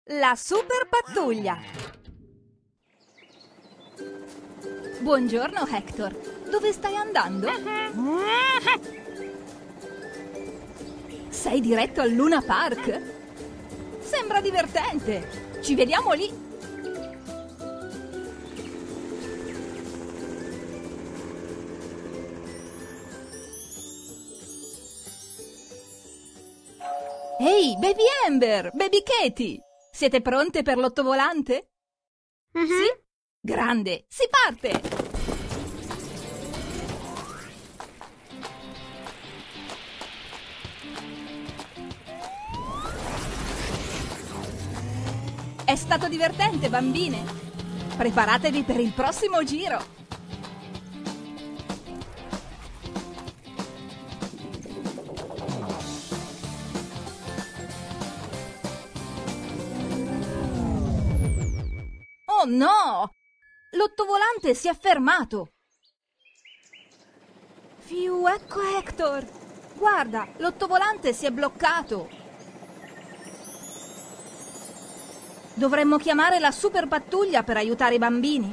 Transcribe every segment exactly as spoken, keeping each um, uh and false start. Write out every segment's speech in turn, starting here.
La Super Pattuglia. Buongiorno, Hector. Dove stai andando? Sei diretto al Luna Park? Sembra divertente. Ci vediamo lì. Ehi, Baby Amber, Baby Katie! Siete pronte per l'ottovolante? Uh-huh. Sì? Grande, si parte! È stato divertente, bambine! Preparatevi per il prossimo giro! Oh no! L'ottovolante si è fermato! Fiu, ecco Hector! Guarda, l'ottovolante si è bloccato! Dovremmo chiamare la Super Pattuglia per aiutare i bambini?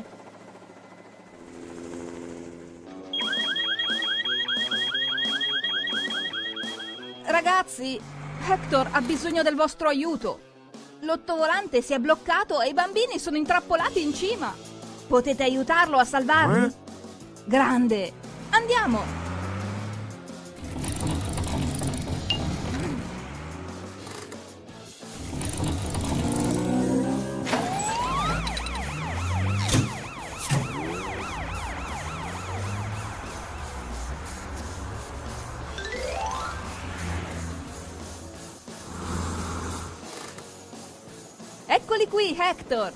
Ragazzi, Hector ha bisogno del vostro aiuto! L'ottovolante si è bloccato e i bambini sono intrappolati in cima. Potete aiutarlo a salvarli? Eh? Grande! Andiamo! Eccoli qui, Hector!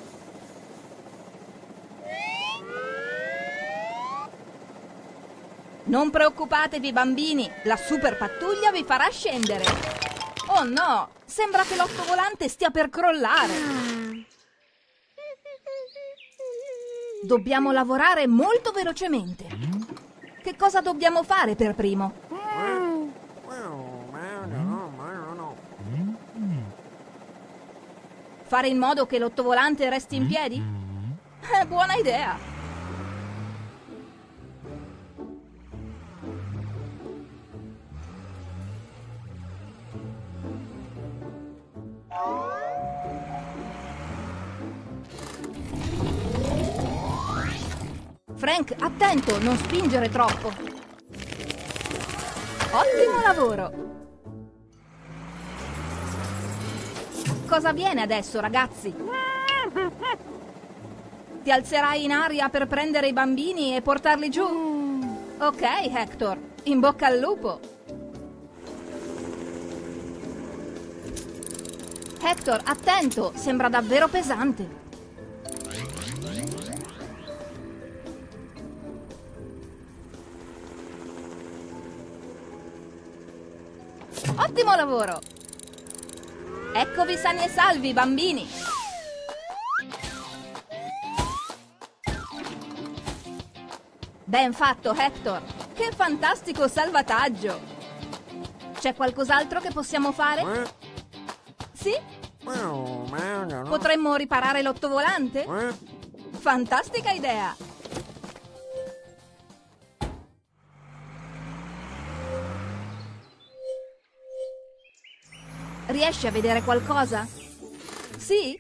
Non preoccupatevi, bambini, la Super Pattuglia vi farà scendere. Oh no, sembra che l'ottovolante stia per crollare. Dobbiamo lavorare molto velocemente. Che cosa dobbiamo fare per primo? Fare in modo che l'ottovolante resti in piedi? È buona idea! Frank, attento, non spingere troppo! Ottimo lavoro! Cosa avviene adesso, ragazzi? Ti alzerai in aria per prendere i bambini e portarli giù? Ok, Hector, in bocca al lupo! Hector, attento, sembra davvero pesante! Ottimo lavoro! Eccovi sani e salvi, bambini! Ben fatto, Hector! Che fantastico salvataggio! C'è qualcos'altro che possiamo fare? Sì? Potremmo riparare l'ottovolante? Fantastica idea! Riesci a vedere qualcosa? Sì?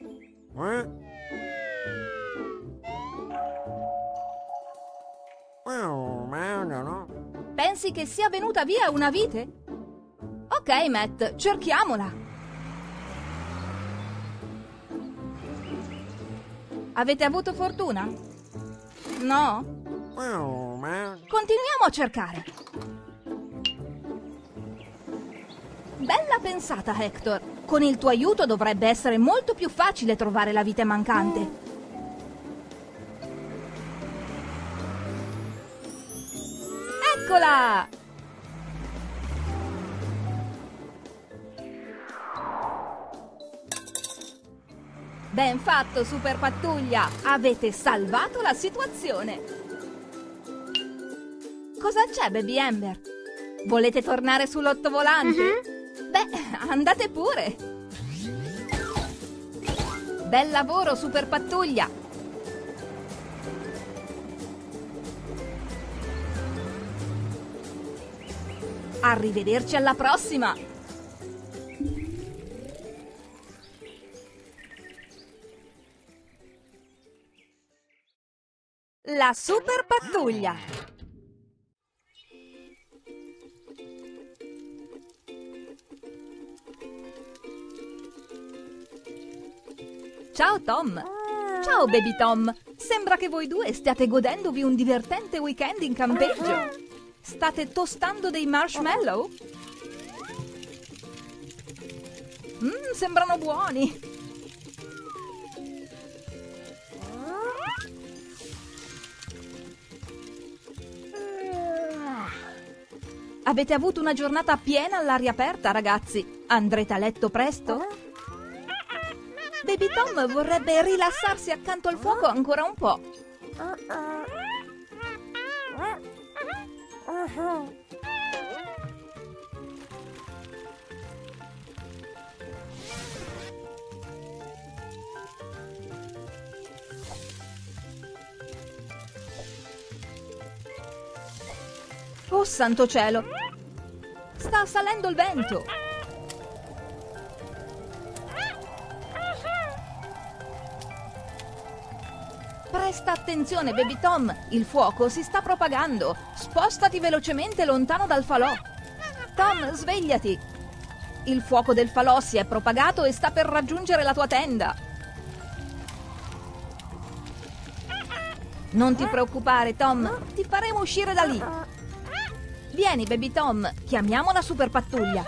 Pensi che sia venuta via una vite? Ok, Matt, cerchiamola. Avete avuto fortuna? No? Continuiamo a cercare. Bella pensata, Hector. Con il tuo aiuto dovrebbe essere molto più facile trovare la vite mancante. Eccola! Ben fatto, Super Pattuglia! Avete salvato la situazione! Cosa c'è, Baby Amber? Volete tornare sull'ottovolante? Uh-huh. Beh, andate pure! Bel lavoro, Super Pattuglia! Arrivederci alla prossima! La Super Pattuglia! Ciao Tom! Ciao Baby Tom! Sembra che voi due stiate godendovi un divertente weekend in campeggio. State tostando dei marshmallow? Mmm, sembrano buoni! Avete avuto una giornata piena all'aria aperta, ragazzi. Andrete a letto presto? Baby Tom vorrebbe rilassarsi accanto al fuoco ancora un po'. Oh, santo cielo! Sta salendo il vento! Presta attenzione, Baby Tom! Il fuoco si sta propagando! Spostati velocemente lontano dal falò! Tom, svegliati! Il fuoco del falò si è propagato e sta per raggiungere la tua tenda! Non ti preoccupare, Tom! Ti faremo uscire da lì! Vieni, Baby Tom, chiamiamo la Super Pattuglia.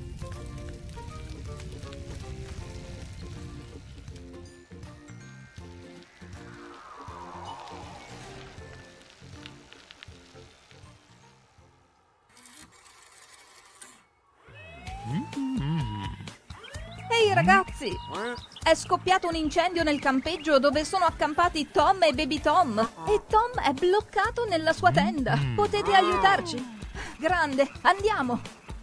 Ehi ragazzi! È scoppiato un incendio nel campeggio dove sono accampati Tom e Baby Tom. E Tom è bloccato nella sua tenda. Potete aiutarci? Grande, andiamo!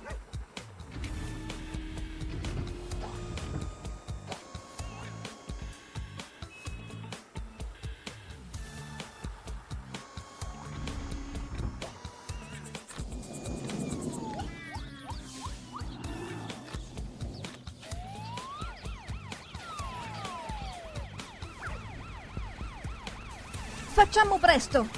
Facciamo presto!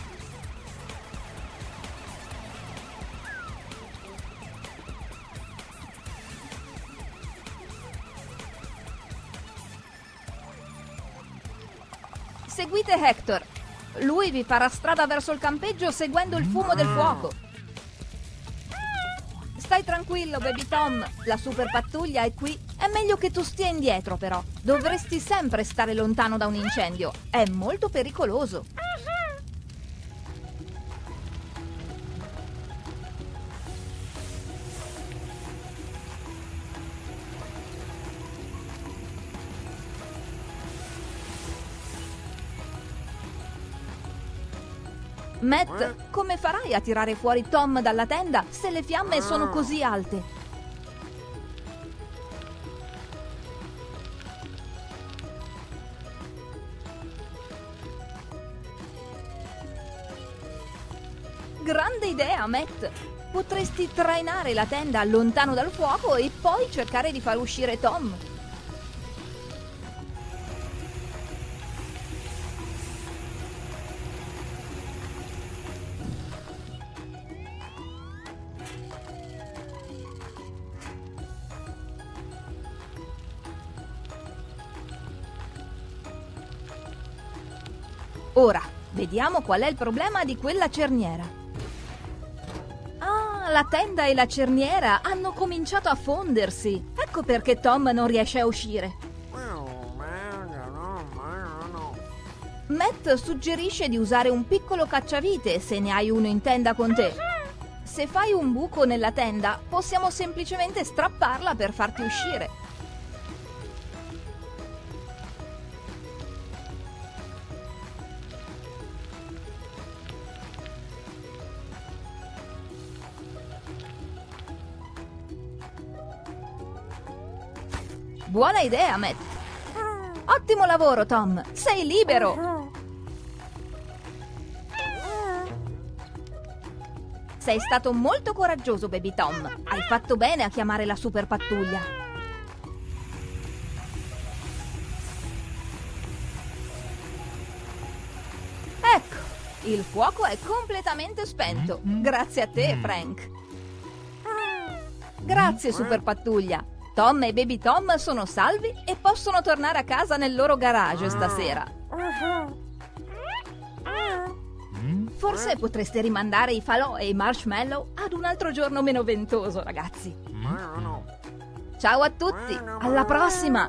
Seguite Hector. Lui vi farà strada verso il campeggio seguendo il fumo del fuoco. Stai tranquillo, Baby Tom. La Super Pattuglia è qui. È meglio che tu stia indietro, però. Dovresti sempre stare lontano da un incendio. È molto pericoloso. Matt, come farai a tirare fuori Tom dalla tenda se le fiamme sono così alte? Grande idea, Matt! Potresti trainare la tenda lontano dal fuoco e poi cercare di far uscire Tom. Ora, vediamo qual è il problema di quella cerniera. Ah, la tenda e la cerniera hanno cominciato a fondersi. Ecco perché Tom non riesce a uscire. Matt suggerisce di usare un piccolo cacciavite se ne hai uno in tenda con te. Se fai un buco nella tenda, possiamo semplicemente strapparla per farti uscire. Buona idea, Matt! Ottimo lavoro, Tom! Sei libero! Sei stato molto coraggioso, Baby Tom. Hai fatto bene a chiamare la super pattuglia. Ecco, il fuoco è completamente spento. Grazie a te, Frank. Grazie, super pattuglia. Tom e Baby Tom sono salvi e possono tornare a casa nel loro garage stasera. Forse potreste rimandare i falò e i marshmallow ad un altro giorno meno ventoso, ragazzi. Ciao a tutti, alla prossima!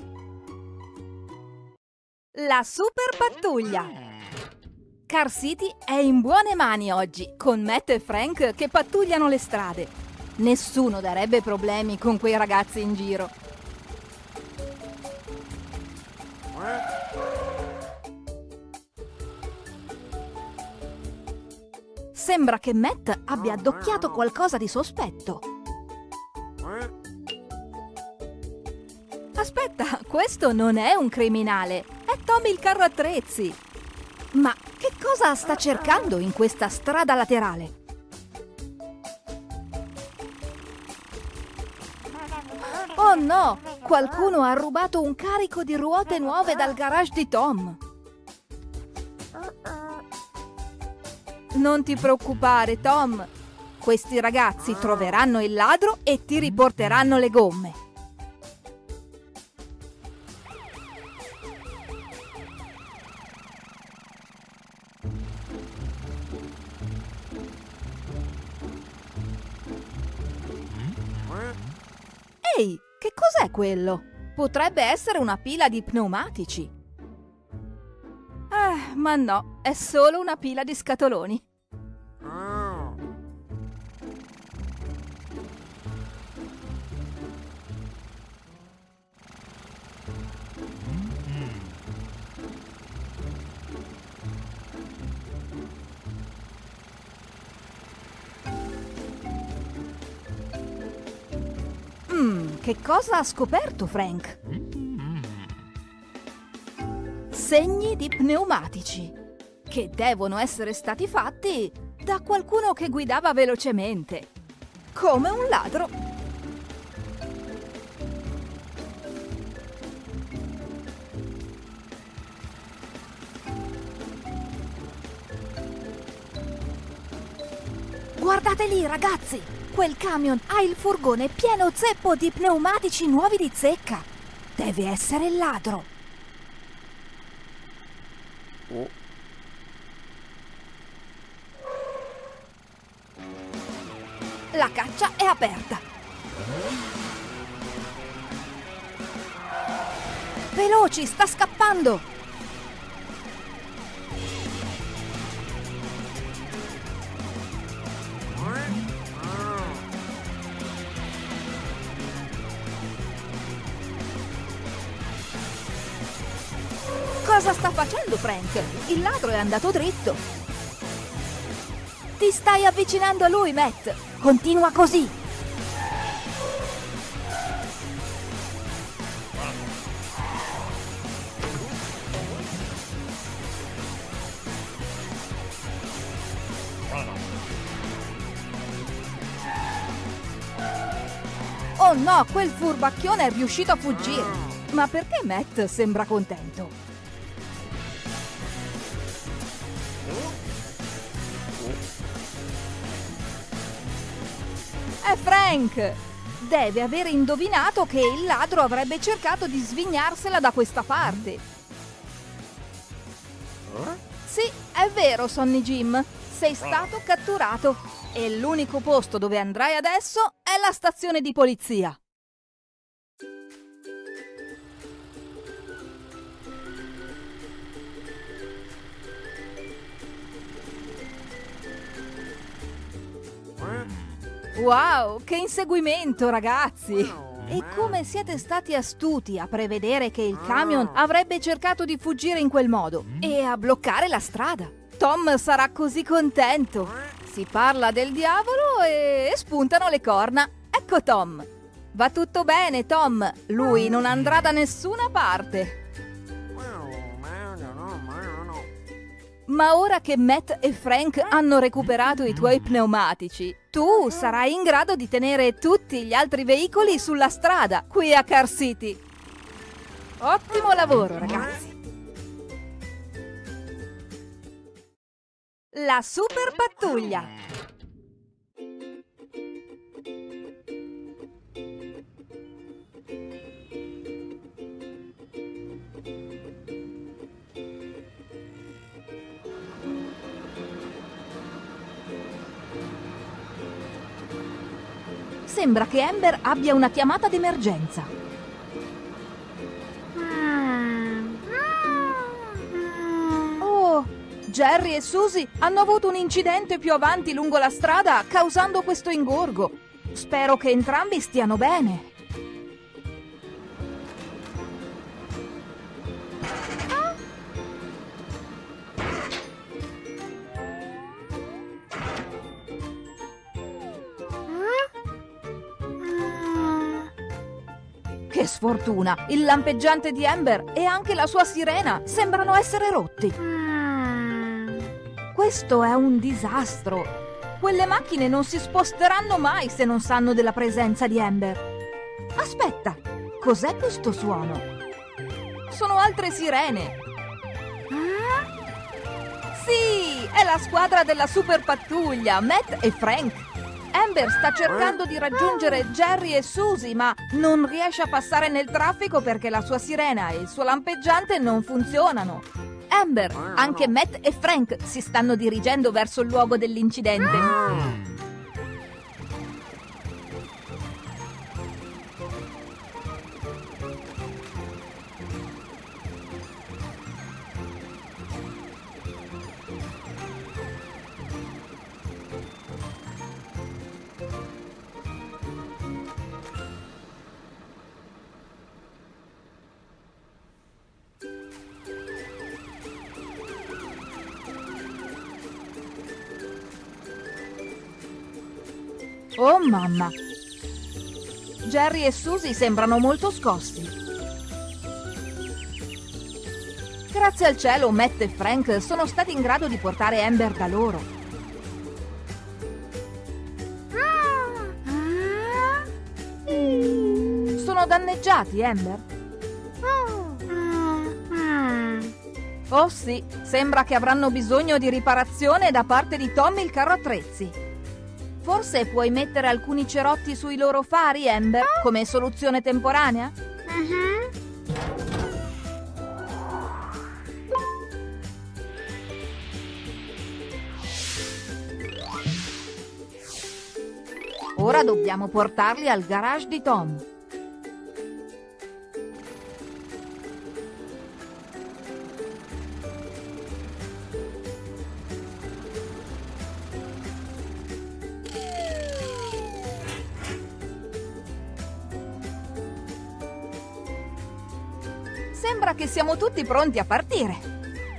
La super pattuglia. Car City è in buone mani oggi, con Matt e Frank che pattugliano le strade. Nessuno darebbe problemi con quei ragazzi in giro. Sembra che Matt abbia addocchiato qualcosa di sospetto. Aspetta, questo non è un criminale, è Tommy il carro attrezzi. Ma che cosa sta cercando in questa strada laterale? Oh no, qualcuno ha rubato un carico di ruote nuove dal garage di Tom. Non ti preoccupare, Tom. Questi ragazzi troveranno il ladro e ti riporteranno le gomme. Ehi, che cos'è quello? Potrebbe essere una pila di pneumatici. Eh, ma no, è solo una pila di scatoloni. Mmm, che cosa ha scoperto Frank? Segni di pneumatici, che devono essere stati fatti da qualcuno che guidava velocemente, come un ladro. Guardate lì, ragazzi! Quel camion ha il furgone pieno zeppo di pneumatici nuovi di zecca. Deve essere il ladro. La caccia è aperta. Veloci, sta scappando! Cosa sta facendo Frank? Il ladro è andato dritto. Ti stai avvicinando a lui, Matt. Continua così. Oh no, quel furbacchione è riuscito a fuggire. Ma perché Matt sembra contento? È Frank! Deve aver indovinato che il ladro avrebbe cercato di svignarsela da questa parte. Sì, è vero, Sonny Jim. Sei stato catturato. E l'unico posto dove andrai adesso è la stazione di polizia. Wow, che inseguimento, ragazzi! E come siete stati astuti a prevedere che il camion avrebbe cercato di fuggire in quel modo e a bloccare la strada. Tom sarà così contento. Si parla del diavolo e spuntano le corna. Ecco Tom. Va tutto bene, Tom. Lui non andrà da nessuna parte. Ma ora che Matt e Frank hanno recuperato i tuoi pneumatici, tu sarai in grado di tenere tutti gli altri veicoli sulla strada qui a Car City. Ottimo lavoro, ragazzi! La Super Pattuglia. Sembra che Amber abbia una chiamata d'emergenza. Oh, Jerry e Susie hanno avuto un incidente più avanti lungo la strada, causando questo ingorgo. Spero che entrambi stiano bene. Che sfortuna! Il lampeggiante di Amber e anche la sua sirena sembrano essere rotti. Questo è un disastro. Quelle macchine non si sposteranno mai se non sanno della presenza di Amber. Aspetta, cos'è questo suono? Sono altre sirene. Sì, è la squadra della Super Pattuglia, Matt e Frank. Amber sta cercando di raggiungere Jerry e Susie, ma non riesce a passare nel traffico perché la sua sirena e il suo lampeggiante non funzionano. Amber, anche Matt e Frank si stanno dirigendo verso il luogo dell'incidente. Oh mamma! Jerry e Susie sembrano molto scossi. Grazie al cielo, Matt e Frank sono stati in grado di portare Amber da loro. Sono danneggiati, Amber? Oh sì, sembra che avranno bisogno di riparazione da parte di Tom il carro attrezzi. Forse puoi mettere alcuni cerotti sui loro fari, Amber, come soluzione temporanea? Ora dobbiamo portarli al garage di Tom. Sembra che siamo tutti pronti a partire.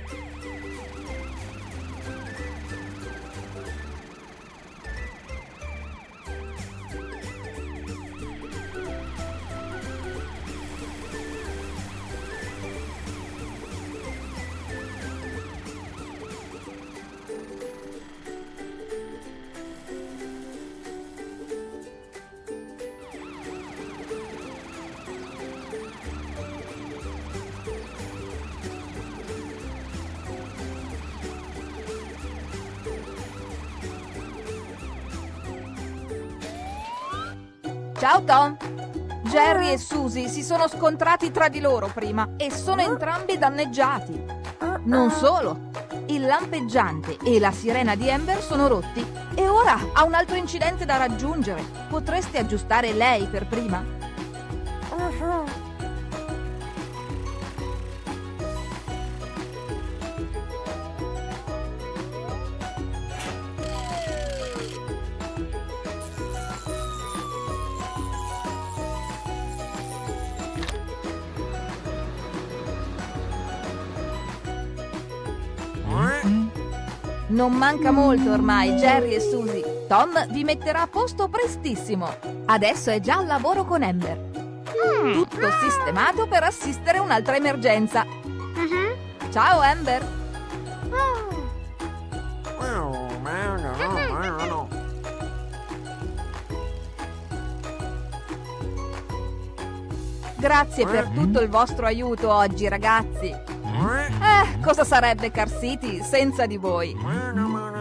Ciao Tom! Jerry e Susie si sono scontrati tra di loro prima e sono entrambi danneggiati. Non solo, il lampeggiante e la sirena di Amber sono rotti e ora ha un altro incidente da raggiungere. Potresti aggiustare lei per prima? Non manca molto ormai, Jerry e Susie. Tom vi metterà a posto prestissimo. Adesso è già al lavoro con Amber. Tutto sistemato per assistere un'altra emergenza. Ciao, Amber! Grazie per tutto il vostro aiuto oggi, ragazzi. Eh, cosa sarebbe Car City senza di voi?